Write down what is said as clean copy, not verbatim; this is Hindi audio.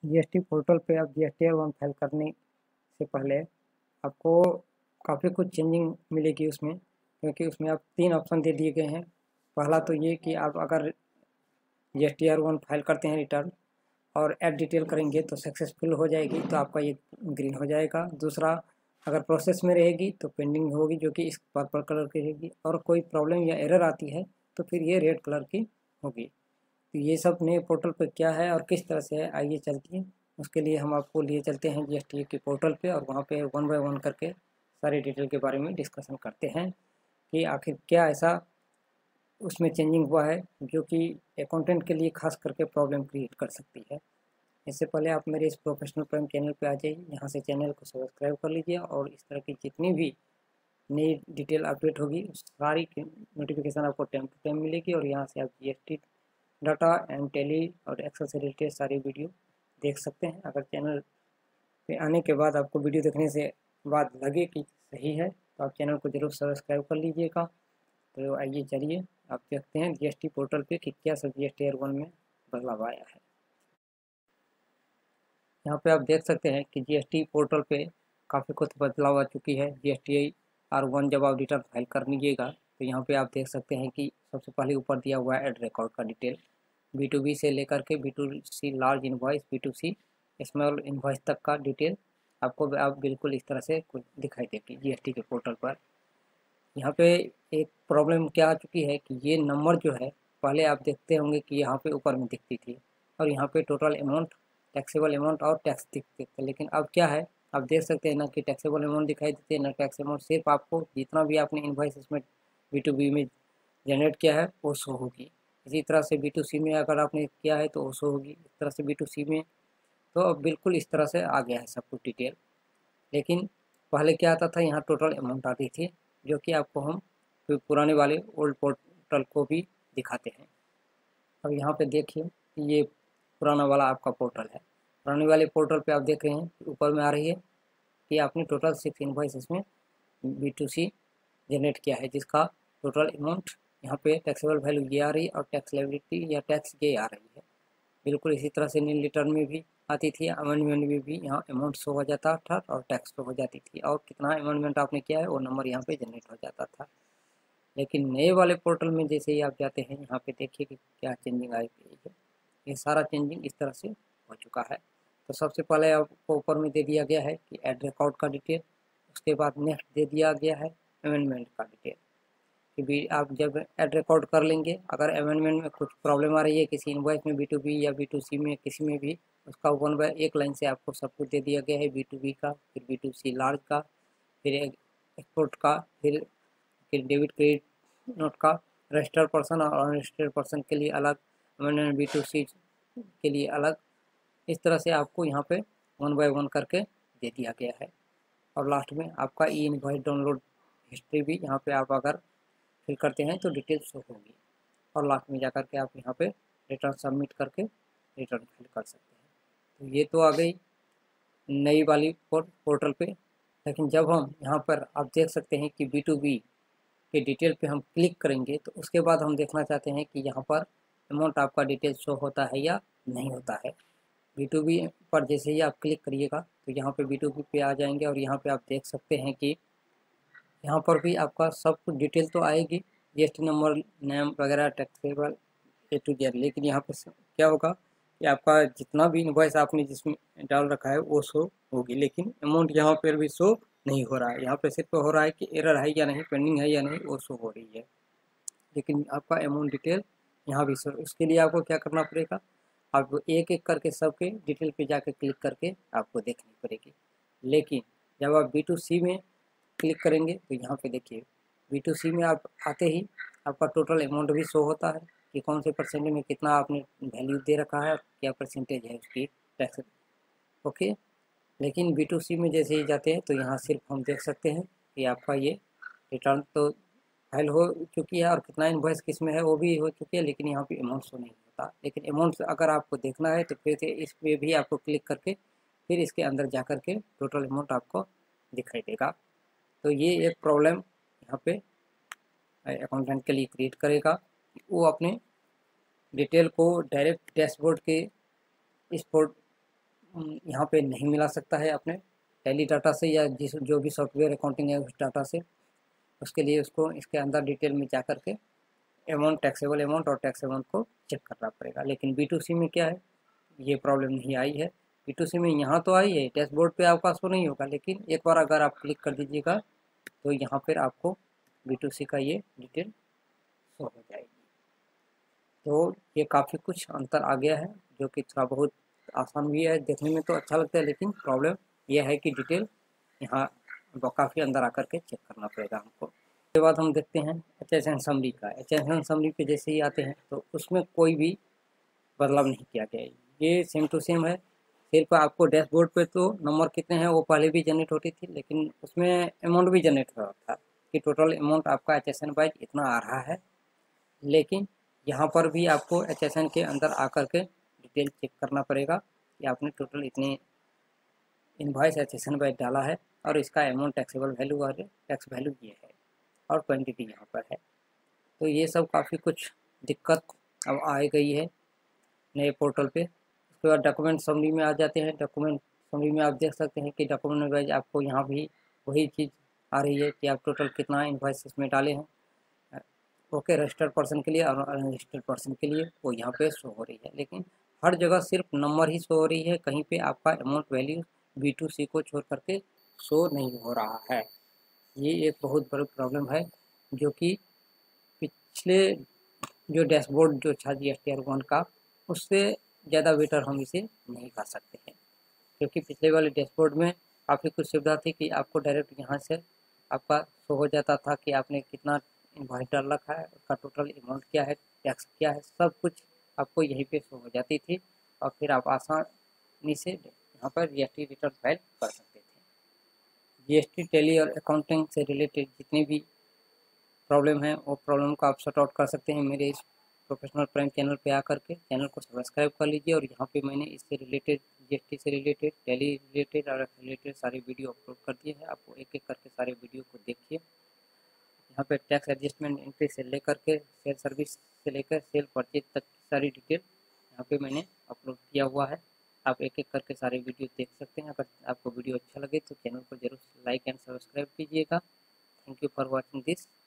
जीएसटी पोर्टल पे आप जीएसटी R1 फाइल करने से पहले आपको काफ़ी कुछ चेंजिंग मिलेगी उसमें, क्योंकि उसमें आप 3 ऑप्शन दे दिए गए हैं। पहला तो ये कि आप अगर जीएसटी R1 फाइल करते हैं रिटर्न और ऐड डिटेल करेंगे तो सक्सेसफुल हो जाएगी, तो आपका ये ग्रीन हो जाएगा। दूसरा, अगर प्रोसेस में रहेगी तो पेंडिंग होगी, जो कि इस पर्पल कलर की रहेगी, और कोई प्रॉब्लम या एरर आती है तो फिर ये रेड कलर की होगी। तो ये सब नए पोर्टल पर क्या है और किस तरह से है, आइए चलती है। उसके लिए हम आपको लिए चलते हैं जीएसटी के पोर्टल पे, और वहाँ पे 1 बाय 1 करके सारी डिटेल के बारे में डिस्कशन करते हैं कि आखिर क्या ऐसा उसमें चेंजिंग हुआ है जो कि अकाउंटेंट के लिए खास करके प्रॉब्लम क्रिएट कर सकती है। इससे पहले आप मेरे इस प्रोफेशनल प्राइम चैनल पे आ जाइए, यहाँ से चैनल को सब्सक्राइब कर लीजिए, और इस तरह की जितनी भी नई डिटेल अपडेट होगी उस सारी की नोटिफिकेशन आपको टाइम टू टाइम मिलेगी, और यहाँ से आप जीएसटी डाटा एंड टेली और एक्सेल से रिलेटेड सारी वीडियो देख सकते हैं। अगर चैनल पे आने के बाद आपको वीडियो देखने से बाद लगे कि सही है तो आप चैनल को जरूर सब्सक्राइब कर लीजिएगा। तो आइए चलिए आप देखते हैं जीएसटी पोर्टल पे कि क्या सब जीएसटी R1 में बदलाव आया है। यहाँ पे आप देख सकते हैं कि जीएसटी पोर्टल पे काफ़ी कुछ बदलाव आ चुकी है। जीएसटी R1 जब आप रिटर्न फाइल कर लीजिएगा तो यहाँ पे आप देख सकते हैं कि सबसे पहले ऊपर दिया हुआ है एड रिकॉर्ड का डिटेल, B2B से लेकर के B2C large invoice, B2C small invoice तक का डिटेल आपको आप बिल्कुल इस तरह से कुछ दिखाई देगी जीएसटी के पोर्टल पर। यहाँ पे एक प्रॉब्लम क्या आ चुकी है कि ये नंबर जो है, पहले आप देखते होंगे कि यहाँ पे ऊपर में दिखती थी, और यहाँ पे टोटल अमाउंट, टैक्सेबल अमाउंट और टैक्स दिखते थे। लेकिन अब क्या है, आप देख सकते हैं ना कि टैक्सेबल अमाउंट दिखाई देती है ना टैक्स अमाउंट। सिर्फ आपको जितना भी आपने इन्वाइस इसमें B2B में जनरेट किया है वो शो होगी। इसी तरह से B2C में अगर आपने किया है तो वो शो होगी। इस तरह से B2C में तो अब बिल्कुल इस तरह से आ गया है सब कुछ डिटेल। लेकिन पहले क्या आता था, यहाँ टोटल अमाउंट आती थी, जो कि आपको हम फिर पुराने वाले ओल्ड पोर्टल को भी दिखाते हैं। अब यहाँ पे देखिए कि ये पुराना वाला आपका पोर्टल है। पुराने वाले पोर्टल पे आप देख रहे हैं ऊपर में आ रही है कि आपने टोटल 6 इनवॉइस इसमें B2C जनरेट किया है, जिसका टोटल अमाउंट यहाँ पे टैक्सेबल वैल्यू ये आ रही है और टैक्स लायबिलिटी या टैक्स ये आ रही है। बिल्कुल इसी तरह से नील रिटर्न में भी आती थी, अमेंडमेंट में भी यहाँ अमाउंट शो हो जाता था और टैक्स शो हो जाती थी, और कितना अमेंडमेंट आपने किया है वो नंबर यहाँ पे जनरेट हो जाता था। लेकिन नए वाले पोर्टल में जैसे ही आप जाते हैं, यहाँ पे देखिए कि क्या चेंजिंग आई गई है। ये सारा चेंजिंग इस तरह से हो चुका है। तो सबसे पहले आपको ऊपर में दे दिया गया है कि एड रिकॉर्ड का डिटेल, उसके बाद नेक्स्ट दे दिया गया है अमेंडमेंट का डिटेल, कि भी आप जब एड रिकॉर्ड कर लेंगे, अगर अमेंडमेंट में कुछ प्रॉब्लम आ रही है किसी इनवॉइस में B2B या B2C में किसी में भी, उसका 1 बाय 1 लाइन से आपको सब कुछ दे दिया गया है। B2B का, फिर B2C लार्ज का, फिर एक्सपोर्ट का, फिर डेबिट क्रेडिट नोट का, रजिस्टर्ड पर्सन और अनरजिस्टर्ड पर्सन के लिए अलग, अमेंडमेंट B2C के लिए अलग। इस तरह से आपको यहाँ पे 1 बाय 1 करके दे दिया गया है। और लास्ट में आपका ई इनवॉइस डाउनलोड हिस्ट्री भी यहाँ पे आप अगर फिल करते हैं तो डिटेल शो होगी, और लास्ट में जाकर के आप यहाँ पे रिटर्न सबमिट करके रिटर्न फिल कर सकते हैं। तो ये तो आ गई नई वाली पोर्टल पे। लेकिन जब हम यहाँ पर आप देख सकते हैं कि B2B के डिटेल पे हम क्लिक करेंगे, तो उसके बाद हम देखना चाहते हैं कि यहाँ पर अमाउंट आपका डिटेल शो होता है या नहीं होता है। B2B पर जैसे ही आप क्लिक करिएगा तो यहाँ पे B2B पे आ जाएंगे, और यहाँ पे आप देख सकते हैं कि यहाँ पर भी आपका सब कुछ डिटेल तो आएगी, जीएसटी नंबर, नेम वगैरह, टैक्सेबल A to Z। लेकिन यहाँ पे क्या होगा कि आपका जितना भी इनवॉइस आपने जिसमें डाल रखा है वो शो होगी, लेकिन अमाउंट यहाँ पर भी शो नहीं हो रहा है। यहाँ पे सिर्फ हो रहा है कि एरर है या नहीं, पेंडिंग है या नहीं, वो शो हो रही है। लेकिन आपका अमाउंट डिटेल यहाँ भी शो, उसके लिए आपको क्या करना पड़ेगा, आपको एक एक करके सबके डिटेल पे जाकर क्लिक करके आपको देखनी पड़ेगी। लेकिन जब आप B2C में क्लिक करेंगे तो यहाँ पे देखिए B2C में आप आते ही आपका टोटल अमाउंट भी शो होता है कि कौन से परसेंट में कितना आपने वैल्यू दे रखा है, क्या परसेंटेज है उसकी टैक्स। ओके। लेकिन B2C में जैसे ही जाते हैं तो यहाँ सिर्फ हम देख सकते हैं कि आपका ये रिटर्न तो फाइल हो चुकी है और कितना इनवॉइस किस में है वो भी हो चुकी है, लेकिन यहाँ पे अमाउंट शो नहीं होता। लेकिन अमाउंट अगर आपको देखना है तो फिर से इस पे भी आपको क्लिक करके फिर इसके अंदर जा कर के टोटल अमाउंट आपको दिखाई देगा। तो ये एक प्रॉब्लम यहाँ पे अकाउंटेंट के लिए क्रिएट करेगा, वो अपने डिटेल को डायरेक्ट डैशबोर्ड के इस यहाँ पे नहीं मिला सकता है अपने टैली डाटा से या जिस जो भी सॉफ्टवेयर अकाउंटिंग है उस डाटा से। उसके लिए उसको इसके अंदर डिटेल में जा करके अमाउंट, टैक्सेबल अमाउंट और टैक्स अमाउंट को चेक करना पड़ेगा। लेकिन B2C में क्या है, ये प्रॉब्लम नहीं आई है। B2C में यहाँ तो आई है, डैशबोर्ड पे आपका शो नहीं होगा, लेकिन एक बार अगर आप क्लिक कर दीजिएगा तो यहाँ पर आपको B2C का ये डिटेल शो हो जाएगी। तो ये काफ़ी कुछ अंतर आ गया है, जो कि थोड़ा बहुत आसान भी है, देखने में तो अच्छा लगता है, लेकिन प्रॉब्लम यह है कि डिटेल यहाँ काफ़ी अंदर आकर के चेक करना पड़ेगा हमको। उसके बाद हम देखते हैं HSN समरी का। HSN समरी पे जैसे ही आते हैं तो उसमें कोई भी बदलाव नहीं किया गया है, ये सेम टू सेम है। सिर्फ आपको डैशबोर्ड पे तो नंबर कितने हैं वो पहले भी जनरेट होती थी, लेकिन उसमें अमाउंट भी जनरेट हो रहा था कि टोटल अमाउंट आपका HSN वाइज इतना आ रहा है। लेकिन यहाँ पर भी आपको HSN के अंदर आकर के डिटेल चेक करना पड़ेगा कि आपने टोटल इतने इनवॉइस HSN वाइज डाला है और इसका अमाउंट टैक्सेबल वैल्यू और टैक्स वैल्यू ये है और क्वांटिटी यहाँ पर है। तो ये सब काफ़ी कुछ दिक्कत अब आ गई है नए पोर्टल पे। उसके बाद डॉक्यूमेंट समरी में आ जाते हैं। डॉक्यूमेंट समरी में आप देख सकते हैं कि डॉक्यूमेंट वाइज आपको यहाँ भी वही चीज़ आ रही है कि आप टोटल कितना इनवॉइस इसमें डाले हैं। ओके, रजिस्टर्ड पर्सन के लिए और अनरजिस्टर्ड पर्सन के लिए वो यहाँ पे शो हो रही है, लेकिन हर जगह सिर्फ नंबर ही शो हो रही है, कहीं पे आपका अमाउंट वैल्यू B2C को छोड़ करके शो नहीं हो रहा है। ये एक बहुत बड़ी प्रॉब्लम है, जो कि पिछले जो डैशबोर्ड जो था GSTR1 का, उससे ज़्यादा बेटर हम इसे नहीं कर सकते हैं, क्योंकि पिछले वाले डैशबोर्ड में काफ़ी कुछ सुविधा थी कि आपको डायरेक्ट यहाँ से आपका शो हो जाता था कि आपने कितना इनवॉइस डाल रखा है, उसका टोटल अमाउंट क्या है, टैक्स क्या है, सब कुछ आपको यहीं पे शो हो जाती थी और फिर आप आसानी से यहाँ पर GST रिटर्न फाइल कर सकते थे। GST टैली और अकाउंटिंग से रिलेटेड जितनी भी प्रॉब्लम है वो प्रॉब्लम को आप सॉर्ट आउट कर सकते हैं मेरे इस प्रोफेशनल प्राइम चैनल पे आकर के। चैनल को सब्सक्राइब कर लीजिए और यहाँ पे मैंने इससे रिलेटेड, GST से रिलेटेड, टैली रिलेटेड और रिलेटेड सारे वीडियो अपलोड कर दिए हैं। आपको एक एक करके सारे वीडियो को देखिए। यहाँ पे टैक्स एडजस्टमेंट एंट्री से लेकर के सेल सर्विस से लेकर सेल परचेज तक की सारी डिटेल यहाँ पे मैंने अपलोड किया हुआ है। आप एक एक करके सारे वीडियो देख सकते हैं। अगर आपको वीडियो अच्छा लगे तो चैनल को जरूर लाइक एंड सब्सक्राइब कीजिएगा। Thank you for watching this.